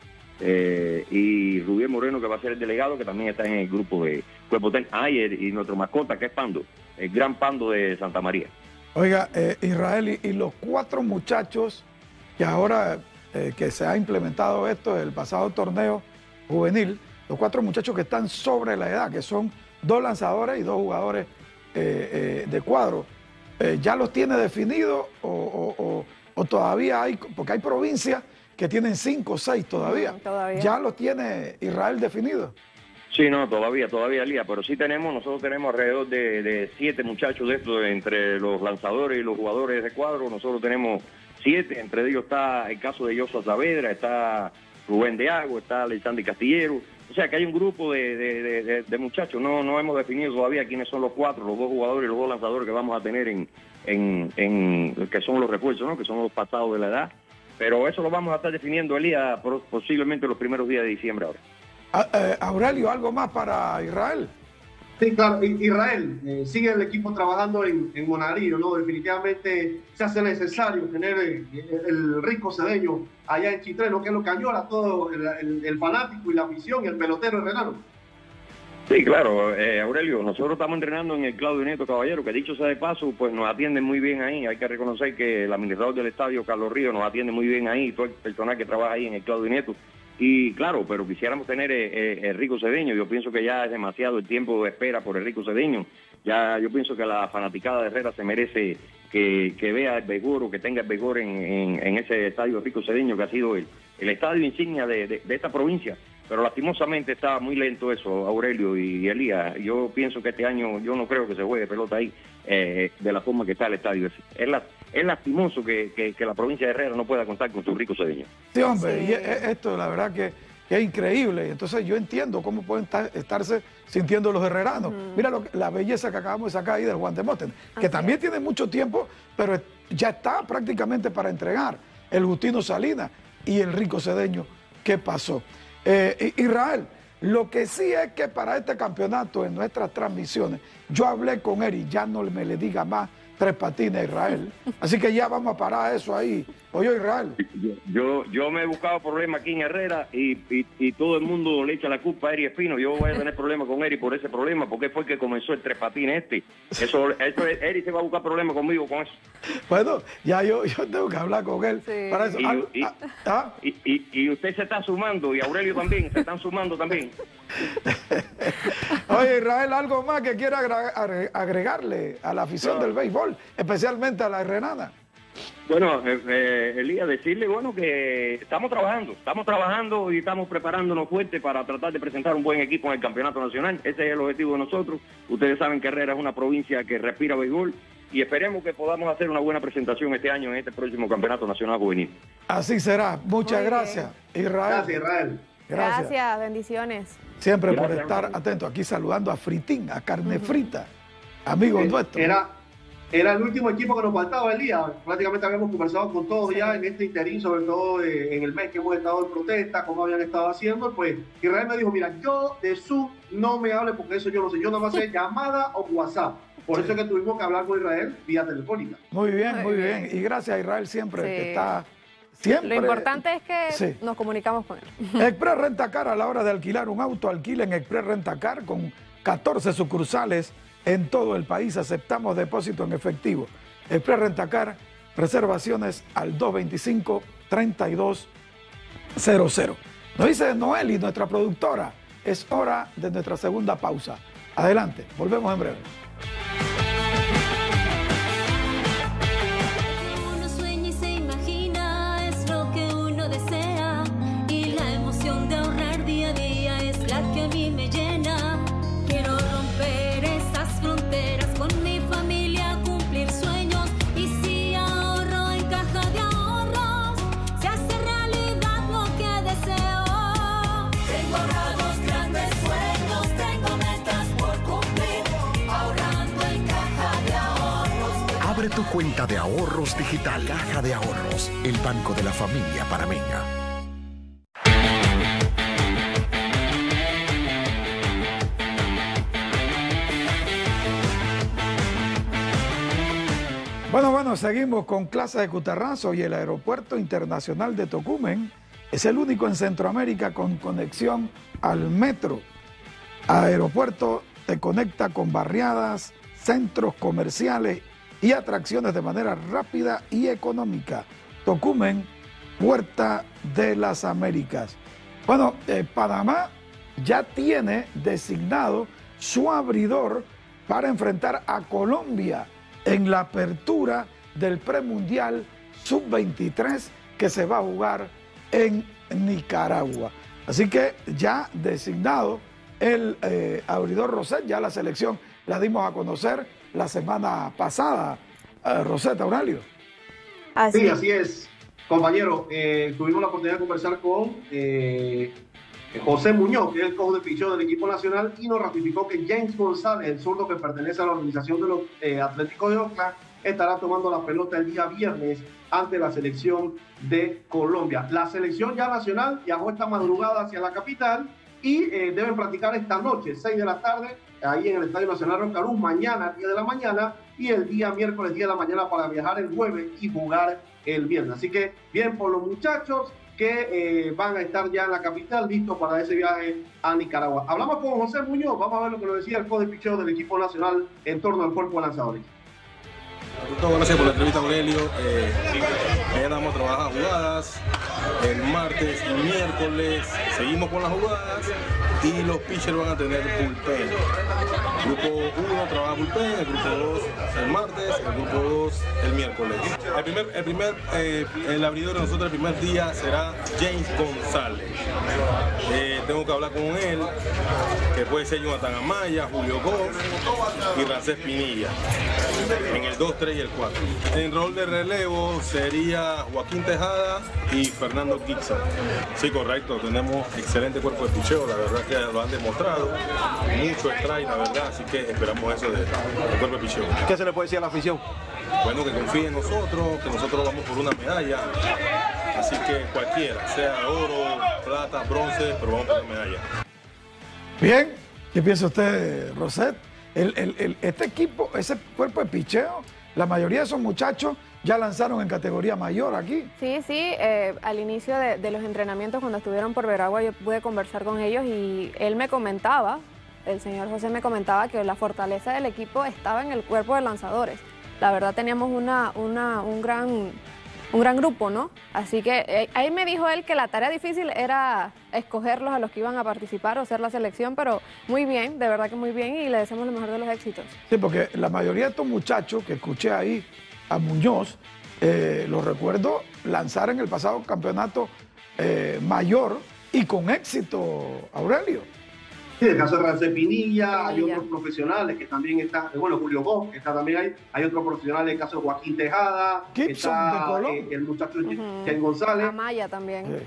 eh, y Rubén Moreno, que va a ser el delegado, que también está en el grupo de cuerpo técnico. Ah, y, el, y nuestro mascota, que es Pando, el gran Pando de Santa María. Oiga, eh, Israel, y, y los cuatro muchachos que ahora eh, que se ha implementado esto, el pasado torneo juvenil, los cuatro muchachos que están sobre la edad, que son dos lanzadores y dos jugadores eh, eh, de cuadro, eh, ¿ya los tiene definidos o, o, o, o todavía hay, porque hay provincias que tienen cinco o seis todavía, Mm, todavía. ¿ya los tiene Israel definidos? Sí, no, todavía, todavía, Lía, pero sí tenemos, nosotros tenemos alrededor de, de siete muchachos de estos, entre los lanzadores y los jugadores de cuadro. Nosotros tenemos siete, entre ellos está el caso de Yosa Saavedra, está Rubén de Agua, está Alexander Castillero. O sea que hay un grupo de, de, de, de, de muchachos. No, no hemos definido todavía quiénes son los cuatro, los dos jugadores y los dos lanzadores que vamos a tener en, en, en que son los refuerzos, ¿no? Que son los pasados de la edad. Pero eso lo vamos a estar definiendo, Elías, posiblemente los primeros días de diciembre ahora. Ah, eh, Aurelio, ¿algo más para Israel? Sí, claro, Israel, eh, sigue el equipo trabajando en, en Monaguillo, ¿no? Definitivamente se hace necesario tener el, el Rico Cedeño allá en Chitré, ¿no? Que es lo que añora todo el, el, el fanático y la afición y el pelotero herrerano. Sí, claro, eh, Aurelio, nosotros estamos entrenando en el Claudio Nieto Caballero, que dicho sea de paso, pues nos atienden muy bien ahí. Hay que reconocer que el administrador del estadio, Carlos Ríos, nos atiende muy bien ahí, todo el personal que trabaja ahí en el Claudio Nieto. Y claro, pero quisiéramos tener eh, eh, el Rico Cedeño. Yo pienso que ya es demasiado el tiempo de espera por el Rico Cedeño. Ya yo pienso que la fanaticada de Herrera se merece que, que vea el vigor o que tenga el vigor en, en, en ese estadio Rico Cedeño, que ha sido el, el estadio insignia de, de, de esta provincia. Pero lastimosamente está muy lento eso, Aurelio y Elías. Yo pienso que este año yo no creo que se juegue pelota ahí eh, de la forma que está el estadio ese. Es, la, es lastimoso que, que, que la provincia de Herrera no pueda contar con su Rico Cedeño. Sí, hombre, Sí. y e- esto la verdad que, que es increíble. Entonces yo entiendo cómo pueden ta- estarse sintiendo los herreranos. Mira lo que- la belleza que acabamos de sacar ahí del Guantemoten, que Así también es. tiene mucho tiempo, pero ya está prácticamente para entregar. El Justino Salinas y el Rico Cedeño, ¿qué pasó? Eh, I- Israel, lo que sí es que para este campeonato en nuestras transmisiones, yo hablé con él y ya no me le diga más Tres Patines a Israel. Así que ya vamos a parar eso ahí. Oye, Israel. Yo yo me he buscado problemas aquí en Herrera y, y, y todo el mundo le echa la culpa a Eri Espino. Yo voy a tener problemas con Eri por ese problema, porque fue el que comenzó el Tres Patines este. Eso, eso Eri se va a buscar problemas conmigo con eso. Bueno, ya yo, yo tengo que hablar con él. Sí. Para eso. Y- Ah, y- ah, ah. Y, y, y usted se está sumando, y Aurelio también, se están sumando también. Oye, Israel, ¿algo más que quiera agra- agre- agregarle a la afición No. del béisbol, especialmente a la herrenana? Bueno, eh, eh, Elías, decirle, bueno, que estamos trabajando, estamos trabajando y estamos preparándonos fuerte para tratar de presentar un buen equipo en el campeonato nacional. Ese es el objetivo de nosotros. Ustedes saben que Herrera es una provincia que respira béisbol y esperemos que podamos hacer una buena presentación este año en este próximo campeonato nacional juvenil. Así será. Muchas Muy gracias, Israel. Gracias, Israel. Gracias. Gracias, bendiciones. Siempre por Gracias, estar Aurelio. atento. Aquí saludando a Fritín, a Carne Frita, amigos Eh, nuestros. Era, era el último equipo que nos faltaba el día. Prácticamente habíamos conversado con todos Sí. ya en este interín, sobre todo eh, en el mes que hemos estado en protesta, cómo habían estado haciendo. Pues Israel me dijo, mira, yo de Zoom no me hable porque eso yo no sé. Yo nada más sé llamada o WhatsApp. Por eso es que tuvimos que hablar con Israel vía telefónica. Muy bien, Muy muy bien. bien. Y gracias a Israel siempre, Sí. que está siempre. Lo importante es que Sí. nos comunicamos con él. Express Rentacar, a la hora de alquilar un auto, alquila en Express Rentacar con catorce sucursales en todo el país. Aceptamos depósito en efectivo. Express Rentacar, reservaciones al dos veinticinco, treinta y dos cero cero. Nos dice Noeli, nuestra productora, es hora de nuestra segunda pausa. Adelante, volvemos en breve. Uno sueña y se imagina, es lo que uno desea, y la emoción de ahorrar día a día es la que a mí me llena. Quiero romper esas fronteras con mi familia, cumplir sueños, y si ahorro en caja de ahorros, se hace realidad lo que deseo. Tengo ahorrados grandes sueños, tengo metas por cumplir, ahorrando en caja de ahorros. Abre tu cuenta de ahorros digital. Caja de Ahorros, el banco de la familia panameña. Bueno, bueno, seguimos con clases de Cutarrazo y el Aeropuerto Internacional de Tocumen es el único en Centroamérica con conexión al metro. Aeropuerto te conecta con barriadas, centros comerciales y atracciones de manera rápida y económica. Tocumen, Puerta de las Américas. Bueno, eh, Panamá ya tiene designado su abridor para enfrentar a Colombia en la apertura del premundial sub veintitrés que se va a jugar en Nicaragua. Así que ya designado el eh, abridor Roset, ya la selección la dimos a conocer la semana pasada. Eh, Roset, Aurelio. Así. Sí, así es. Compañero, eh, tuvimos la oportunidad de conversar con eh, José Muñoz, que es el coach de picheo del equipo nacional, y nos ratificó que James González, el zurdo que pertenece a la organización de los eh, Atléticos de Oakland, estará tomando la pelota el día viernes ante la selección de Colombia. La selección ya nacional viajó esta madrugada hacia la capital y eh, deben practicar esta noche, seis de la tarde, ahí en el Estadio Nacional Rocarú, mañana, diez de la mañana, y el día miércoles, diez de la mañana, para viajar el jueves y jugar el viernes. Así que bien por los muchachos que eh, van a estar ya en la capital, listos para ese viaje a Nicaragua. Hablamos con José Muñoz, vamos a ver lo que nos decía el coach de picheo del equipo nacional en torno al cuerpo de lanzadores. Todo, gracias por la entrevista, Aurelio. Eh, mañana vamos a trabajar jugadas, el martes y miércoles seguimos con las jugadas y los pitchers van a tener bullpen. El grupo uno trabaja bullpen, el grupo dos el martes, el grupo dos el miércoles. El primer, el primer, eh, el abridor de nosotros el primer día será James González. Eh, tengo que hablar con él, que puede ser Jonathan Amaya, Julio Gómez y Rancés Pinilla. En el dos, tres y el cuatro. En rol de relevo sería Joaquín Tejada y Fernando Gibson. Sí, correcto, tenemos excelente cuerpo de picheo, la verdad que lo han demostrado. Mucho strike, la verdad, así que esperamos eso del de cuerpo de picheo. ¿Qué se le puede decir a la afición? Bueno, que confíe en nosotros, que nosotros vamos por una medalla. Así que cualquiera, sea oro, plata, bronce, pero vamos por una medalla. Bien, ¿qué piensa usted, Roset? El, el, el, este equipo, ese cuerpo de picheo, la mayoría de esos muchachos ya lanzaron en categoría mayor aquí. Sí, sí, eh, al inicio de, de los entrenamientos, cuando estuvieron por Veragua, yo pude conversar con ellos y él me comentaba, el señor José me comentaba que la fortaleza del equipo estaba en el cuerpo de lanzadores. La verdad teníamos una, una, un gran... un gran grupo, ¿no? Así que eh, ahí me dijo él que la tarea difícil era escogerlos a los que iban a participar o hacer la selección, pero muy bien, de verdad que muy bien, y le deseamos lo mejor de los éxitos. Sí, porque la mayoría de estos muchachos que escuché ahí, a Muñoz, eh, los recuerdo lanzar en el pasado campeonato eh, mayor y con éxito, Aurelio. Sí, el caso de Rancés Pinilla, hay otros profesionales que también están, bueno, Julio Gómez, que está también ahí, hay otros profesionales, el caso de Joaquín Tejada, Gibson, está de eh, el muchacho Uh-huh. Jen González, Amaya también. Sí.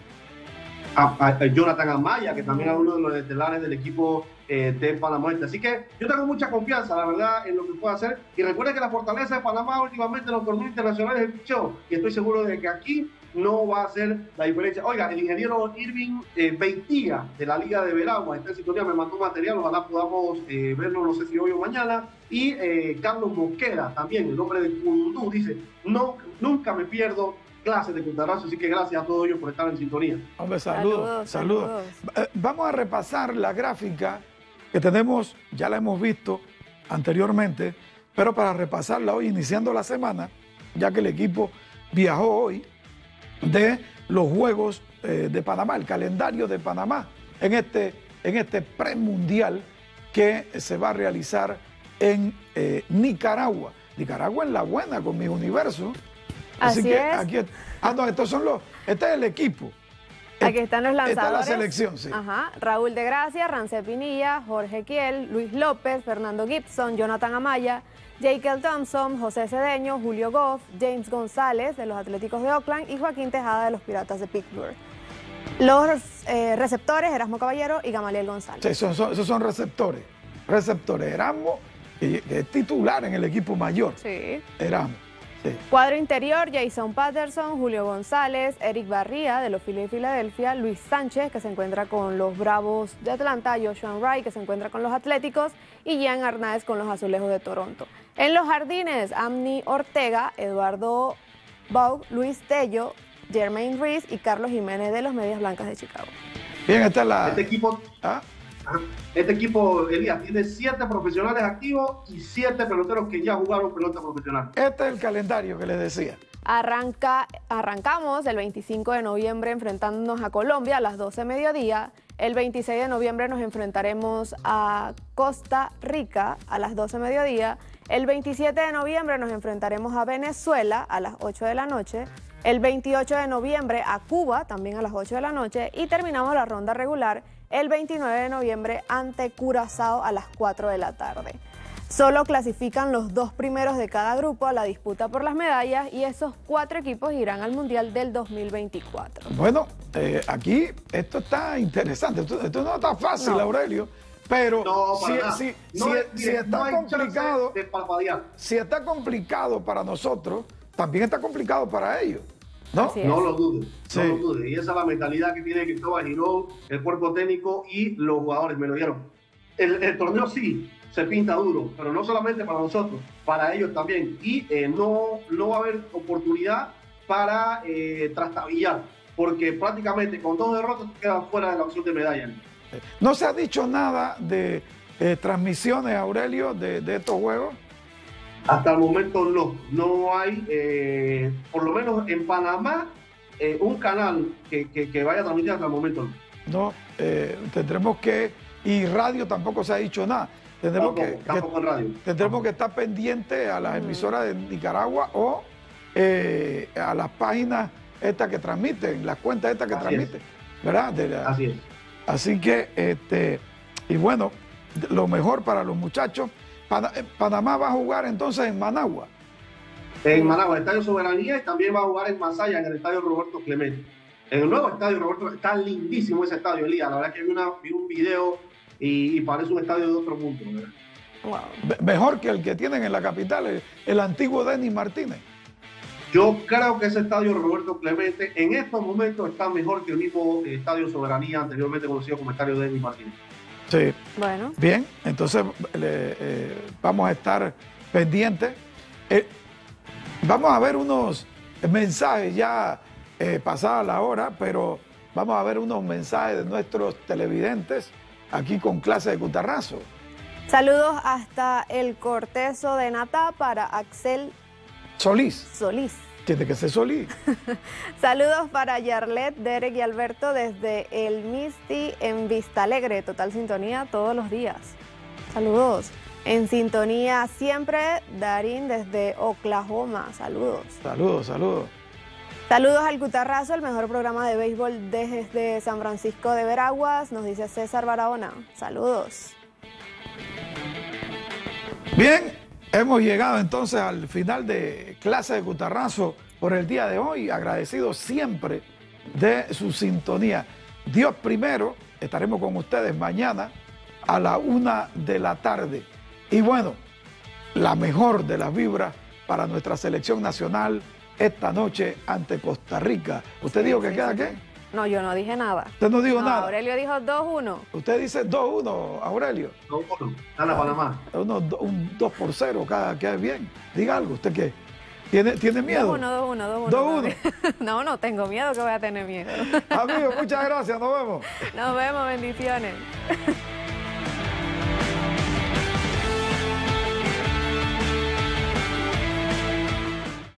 a, a, a Jonathan Amaya, que también es uno de los estelares del equipo eh, de Panamá. Así que yo tengo mucha confianza, la verdad, en lo que pueda hacer. Y recuerden que la fortaleza de Panamá últimamente en los torneos internacionales es el picheo, y estoy seguro de que aquí no va a ser la diferencia. Oiga, el ingeniero Irving eh, Beitía, de la Liga de Veragua, está en sintonía, me mandó material, ojalá podamos eh, verlo, no sé si hoy o mañana. Y eh, Carlos Mosquera, también, el hombre de Cundú, dice, no, nunca me pierdo clases de Cutarrazo, así que gracias a todos ellos por estar en sintonía. Hombre, saludos, saludos. saludos. Eh, vamos a repasar la gráfica que tenemos, ya la hemos visto anteriormente, pero para repasarla hoy, iniciando la semana, ya que el equipo viajó hoy, de los Juegos eh, de Panamá, el calendario de Panamá, en este, en este premundial que se va a realizar en eh, Nicaragua. Nicaragua en la buena con mis universos. Así, Así que es. aquí, ah, no, estos son los, este es el equipo. Aquí están los lanzadores. Esta es la selección, sí. Ajá. Raúl de Gracia, Rancé Pinilla, Jorge Kiel, Luis López, Fernando Gibson, Jonathan Amaya, Jekyll Thompson, José Cedeño, Julio Goff, James González de los Atléticos de Oakland y Joaquín Tejada de los Piratas de Pittsburgh. Los eh, receptores, Erasmo Caballero y Gamaliel González. Sí, son, son, esos son receptores. Receptores. Erasmo, que es titular en el equipo mayor. Sí. Erasmo. Sí. Cuadro interior, Jason Patterson, Julio González, Eric Barría de los Phillies de Filadelfia, Luis Sánchez, que se encuentra con los Bravos de Atlanta, Joshua Wright, que se encuentra con los Atléticos, y Gian Arnaez con los Azulejos de Toronto. En los jardines, Amni Ortega, Eduardo Baug, Luis Tello, Jermaine Reese y Carlos Jiménez de los Medias Blancas de Chicago. Bien, esta es la... Este equipo... ¿Ah? Este equipo, Elías, tiene siete profesionales activos y siete peloteros que ya jugaron pelota profesional. Este es el calendario que les decía. Arranca, arrancamos el veinticinco de noviembre enfrentándonos a Colombia a las doce de mediodía. El veintiséis de noviembre nos enfrentaremos a Costa Rica a las doce de mediodía. El veintisiete de noviembre nos enfrentaremos a Venezuela a las ocho de la noche. El veintiocho de noviembre a Cuba también a las ocho de la noche. Y terminamos la ronda regular el veintinueve de noviembre ante Curazao a las cuatro de la tarde. Solo clasifican los dos primeros de cada grupo a la disputa por las medallas y esos cuatro equipos irán al Mundial del dos mil veinticuatro. Bueno, eh, aquí esto está interesante. Esto, esto no está fácil, No. Aurelio, pero No, para si, nada. si- No si- hay- si mire, está no hay chance complicado, de parpadear. si está complicado para nosotros, también está complicado para ellos, ¿no? Así es. No lo dudes, Sí. no lo dudes. Y esa es la mentalidad que tiene Cristóbal Girón, el cuerpo técnico y los jugadores. Me lo dieron. El, el torneo sí se pinta duro, pero no solamente para nosotros, para ellos también. Y eh, no, no va a haber oportunidad para eh, trastabillar, porque prácticamente con dos derrotas quedan fuera de la opción de medalla. No se ha dicho nada de eh, transmisiones, Aurelio, de, de estos juegos. Hasta el momento no, no hay, eh, por lo menos en Panamá, eh, un canal que, que, que vaya a transmitir hasta el momento no. No, eh, tendremos que, y radio tampoco se ha dicho nada. Tendremos Tampoco, que, tampoco que- en radio. tendremos que estar pendientes a las emisoras de Nicaragua o eh, a las páginas estas que transmiten, las cuentas estas que Así transmiten, ¿verdad? De la- Así es. Así que, este, y bueno, lo mejor para los muchachos. Pana- eh, Panamá va a jugar entonces en Managua. En Managua, el Estadio Soberanía, y también va a jugar en Masaya, en el Estadio Roberto Clemente. En el nuevo estadio Roberto, está lindísimo ese estadio, Elías. La verdad que vi, una, vi un video y, y parece un estadio de otro mundo, ¿verdad? Wow. Be- Mejor que el que tienen en la capital, el, el antiguo Denis Martínez. Yo creo que ese estadio Roberto Clemente en estos momentos está mejor que el mismo eh, Estadio Soberanía, anteriormente conocido como Estadio Denis Martínez. Sí. Bueno, Bien, entonces le- eh, vamos a estar pendientes. Eh, vamos a ver unos mensajes ya eh, pasada la hora, pero vamos a ver unos mensajes de nuestros televidentes aquí con clase de Cutarrazo. saludos hasta el Cortezo de Natá para Axel Solís, Solís. tiene que ser Solís. Saludos para Yarlet, Derek y Alberto desde el Misty en Vista Alegre. Total sintonía todos los días. Saludos. En sintonía siempre, Darín desde Oklahoma. Saludos. Saludos, saludos. Saludos al Cutarrazo, el mejor programa de béisbol desde San Francisco de Veraguas. Nos dice César Barahona. Saludos. Bien, hemos llegado entonces al final de clase de Cutarrazo por el día de hoy. Agradecido siempre de su sintonía. Dios primero, estaremos con ustedes mañana a la una de la tarde. Y bueno, la mejor de las vibras para nuestra selección nacional esta noche ante Costa Rica. ¿Usted dijo que Sí, queda sí, qué? sí. No, yo no dije nada. Usted no dijo No, nada. Aurelio dijo dos uno. Usted dice dos uno, Aurelio. No, bueno, gana Panamá. Uno, do- un dos por cero, cada queda bien. Diga algo, ¿usted qué? ¿Tiene, ¿tiene miedo? dos uno, dos uno, dos uno. dos uno. No, no tengo miedo que voy a tener miedo. Amigos, muchas gracias, nos vemos. Nos vemos, bendiciones.